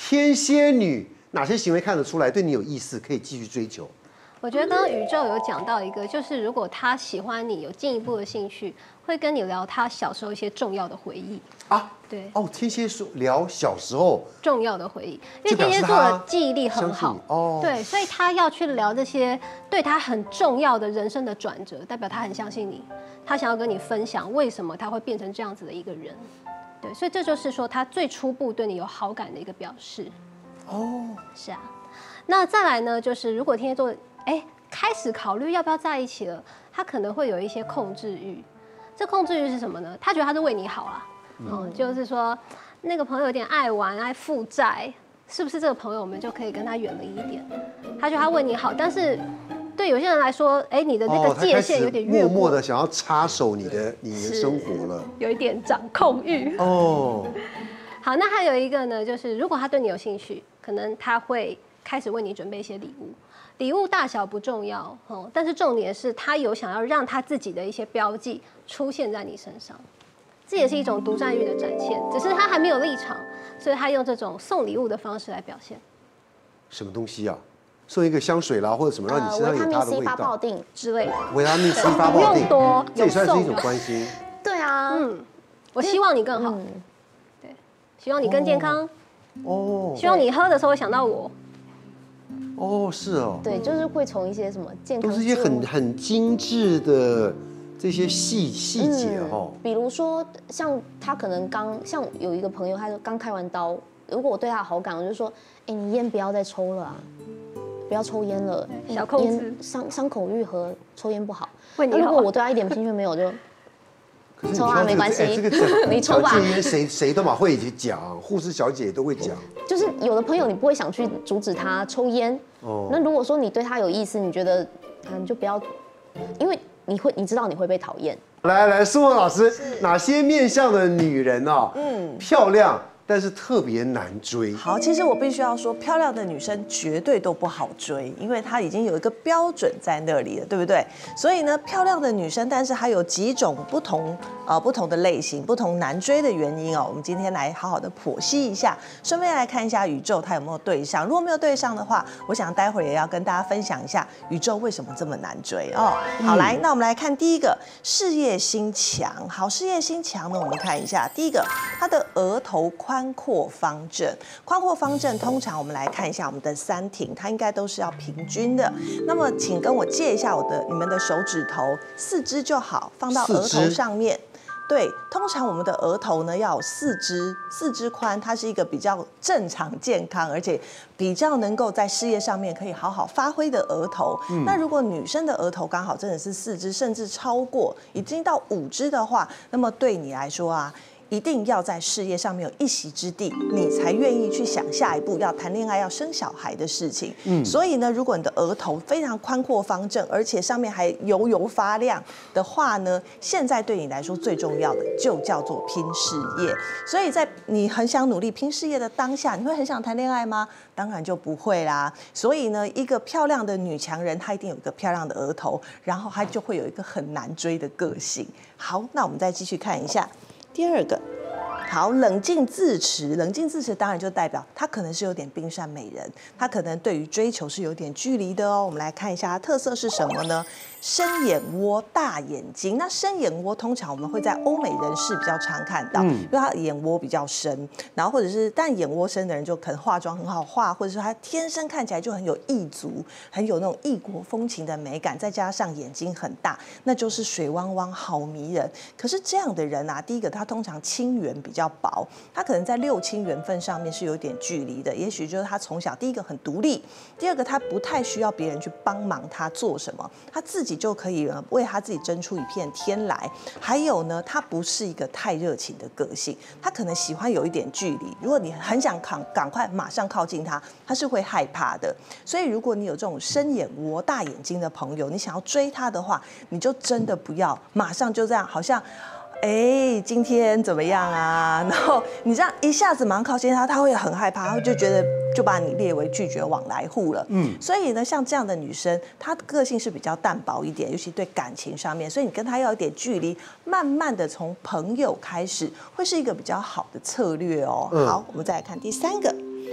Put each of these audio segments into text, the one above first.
天蝎女哪些行为看得出来对你有意思，可以继续追求？ 我觉得刚刚宇宙有讲到一个，就是如果他喜欢你，有进一步的兴趣，会跟你聊他小时候一些重要的回忆啊。 对哦，天蝎说聊小时候重要的回忆，因为天蝎座的记忆力很好哦， 对，所以他要去聊这些对他很重要的人生的转折，代表他很相信你，他想要跟你分享为什么他会变成这样子的一个人。对，所以这就是说他最初步对你有好感的一个表示。哦，是啊。那再来呢，就是如果天蝎座开始考虑要不要在一起了，他可能会有一些控制欲。这控制欲是什么呢？他觉得他是为你好啊，就是说那个朋友有点爱玩、爱负债，是不是这个朋友我们就可以跟他远离一点？他觉得他为你好，但是对有些人来说，你的那个界限有点越过， 默默的想要插手你的生活了， 有一点掌控欲。哦，好，那还有一个呢，就是如果他对你有兴趣，可能他会开始为你准备一些礼物。礼物大小不重要，但是重点是他有想要让他自己的一些标记出现在你身上，这也是一种独占欲的展现。只是他还没有立场，所以他用这种送礼物的方式来表现。什么东西啊？送一个香水啦，或者什么让你身上有它的味道，维他命 C 发泡锭之类的。 维他命 C 发泡锭， 不用多， 这也算是一种关心。 对啊， 我希望你更好，对，希望你更健康，希望你喝的时候会想到我。 哦，是哦， 对，就是会从一些什么健康， 都是一些很精致的这些细节哈。 比如说，像他可能像有一个朋友，他就刚开完刀，如果我对他有好感，我就说，你烟不要再抽了啊，不要抽烟了， 小控制， 伤口愈合，抽烟不好。 那如果我对他一点兴趣没有，就抽啊，没关系， 你抽吧。 戒烟谁都嘛会讲，护士小姐都会讲。 就是有的朋友你不会想去阻止他抽烟，那如果说你对他有意思，你觉得你就不要，因为你知道你会被讨厌。 来，苏文老师，哪些面向的女人啊，漂亮？但是特别难追。 好，其实我必须要说，漂亮的女生绝对都不好追，因为她已经有一个标准在那里了，对不对？所以呢，漂亮的女生，但是还有几种不同的类型，不同难追的原因哦。我们今天来好好的剖析一下，顺便来看一下宇宙它有没有对上。如果没有对上的话，我想待会儿也要跟大家分享一下宇宙为什么这么难追哦。好，来，那我们来看第一个，事业心强。好，事业心强呢，我们看一下第一个，她的额头宽阔方正，宽阔方正，通常我们来看一下我们的三庭，它应该都是要平均的。那么，请跟我借一下你们的手指头，4只就好，放到额头上面。对，通常我们的额头呢要有4只宽，它是一个比较正常健康，而且比较能够在事业上面可以好好发挥的额头。那如果女生的额头刚好真的是4只，甚至超过，已经到5只的话，那么对你来说啊，一定要在事业上面有一席之地，你才愿意去想下一步要谈恋爱、要生小孩的事情。所以呢，如果你的额头非常宽阔方正，而且上面还油发亮的话呢，现在对你来说最重要的就叫做拼事业。所以在你很想努力拼事业的当下，你会很想谈恋爱吗？当然就不会啦。所以呢，一个漂亮的女强人，她一定有一个漂亮的额头，然后她就会有一个很难追的个性。好，那我们再继续看一下。第二个，好，冷静自持。冷静自持当然就代表他可能是有点冰山美人，他可能对于追求是有点距离的哦。我们来看一下它特色是什么呢？深眼窝、大眼睛。那深眼窝通常我们会在欧美人士比较常看到，因为他眼窝比较深，然后或者是但眼窝深的人就可能化妆很好画，或者是他天生看起来就很有异族，很有那种异国风情的美感，再加上眼睛很大，那就是水汪汪好迷人。可是这样的人啊，第一个他通常亲缘比较薄，他可能在6亲缘分上面是有点距离的，也许就是他从小第一个很独立，第二个他不太需要别人去帮忙他做什么，他自己就可以为他自己争出一片天来。还有呢，他不是一个太热情的个性，他可能喜欢有一点距离，如果你很想赶快马上靠近他，他是会害怕的。所以如果你有这种深眼窝、大眼睛的朋友，你想要追他的话，你就真的不要马上就这样，好像今天怎么样啊？然后你这样一下子马上靠近他，他会很害怕，他就觉得就把你列为拒绝往来户了。所以呢，像这样的女生，她的个性是比较淡薄一点，尤其对感情上面，所以你跟她要有点距离，慢慢的从朋友开始，会是一个比较好的策略哦。好，我们再来看第3个。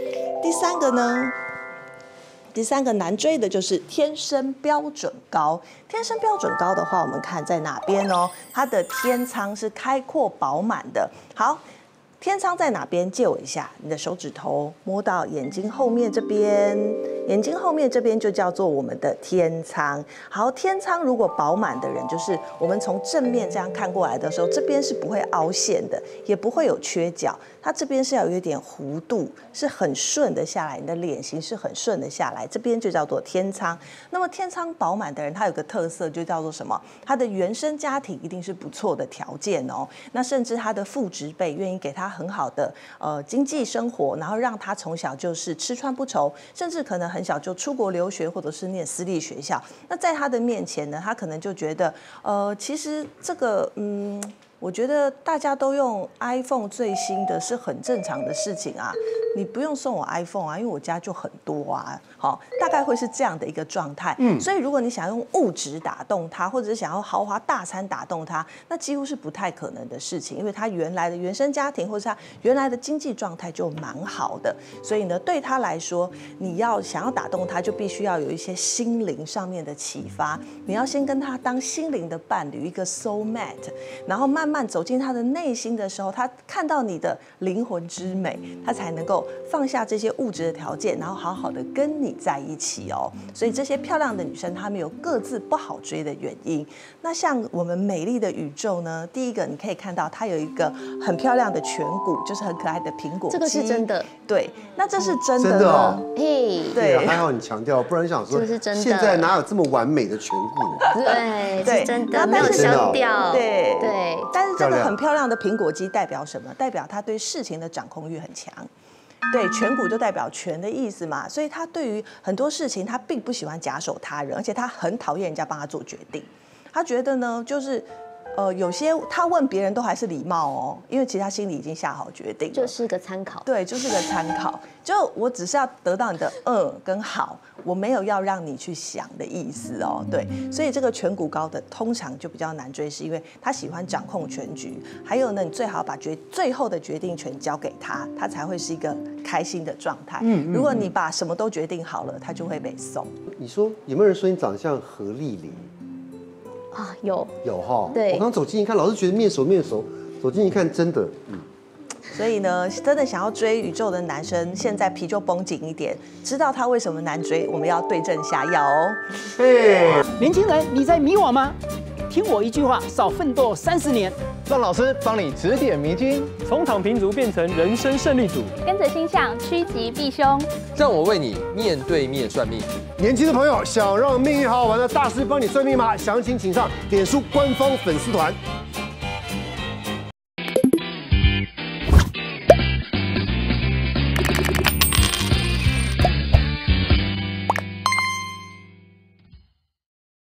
第三个呢？第三个难追的就是天生标准高。天生标准高的话，我们看在哪边哦？它的天仓是开阔饱满的。好，天仓在哪边？借我一下，你的手指头摸到眼睛后面这边，眼睛后面这边就叫做我们的天仓。好，天仓如果饱满的人，就是我们从正面这样看过来的时候，这边是不会凹陷的，也不会有缺角。它这边是要有一点弧度，是很顺的下来，你的脸型是很顺的下来，这边就叫做天仓。那么天仓饱满的人，他有个特色就叫做什么？他的原生家庭一定是不错的条件哦。那甚至他的父执辈愿意给他很好的经济生活，然后让他从小就是吃穿不愁，甚至可能很小就出国留学或者是念私立学校。那在他的面前呢，他可能就觉得其实这个我觉得大家都用 iPhone 最新的是很正常的事情啊，你不用送我 iPhone 啊，因为我家就很多啊，好，大概会是这样的一个状态。所以如果你想用物质打动他，或者是想要豪华大餐打动他，那几乎是不太可能的事情，因为他原来的原生家庭或者是他原来的经济状态就蛮好的，所以呢，对他来说，你想要打动他，就必须要有一些心灵上面的启发，你要先跟他当心灵的伴侣，一个 soul mate， 然后慢慢走进他的内心的时候，他看到你的灵魂之美，他才能够放下这些物质的条件，然后好好的跟你在一起哦。所以这些漂亮的女生，她们有各自不好追的原因。那像我们美丽的宇宙呢，第一个你可以看到它有一个很漂亮的颧骨，就是很可爱的苹果肌， 这个是真的。 对，那这是真的真的哦。 嘿， 对， 还好你强调，不然想说这是真的现在哪有这么完美的颧骨？ 对，是真的， 那没有但是消掉。 对对， 但是这个很漂亮的苹果肌代表什么？代表他对事情的掌控欲很强。对，颧骨就代表权的意思嘛，所以他对于很多事情他并不喜欢假手他人，而且他很讨厌人家帮他做决定。他觉得呢，就是有些他问别人都还是礼貌哦，因为其实他心里已经下好决定了， 就是个参考。 对，就是个参考。就我只是要得到你的跟好，我没有要让你去想的意思哦。对，所以这个颧骨高的通常就比较难追，是因为他喜欢掌控全局。还有呢，你最好把最后的决定权交给他，他才会是一个开心的状态。如果你把什么都决定好了，他就会被送。 你说有没有人说你长得像何丽玲？ 啊，有哈。 对， 我刚走进一看，老是觉得面熟，走进一看，真的， 所以呢，真的想要追宇宙的男生，现在皮就绷紧一点，知道他为什么难追，我们要对症下药哦。 年轻人，你在迷惘吗？听我一句话，少奋斗30年。 让老师帮你指点迷津， 从躺平族变成人生胜利组， 跟着星象趋吉避凶， 让我为你面对面算命。 年轻的朋友想让命运好好玩的大师帮你算命吗？详情请上脸书官方粉丝团。